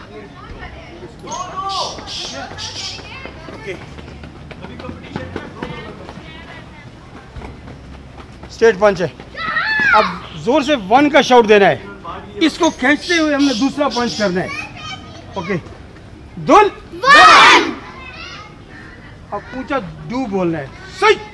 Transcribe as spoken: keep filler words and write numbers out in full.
Okay, straight पंच है। अब जोर से वन का शाउट देना है, इसको खींचते हुए हमने दूसरा पंच करना है। ओके, दुल अब ऊंचा डू बोलना है। सही।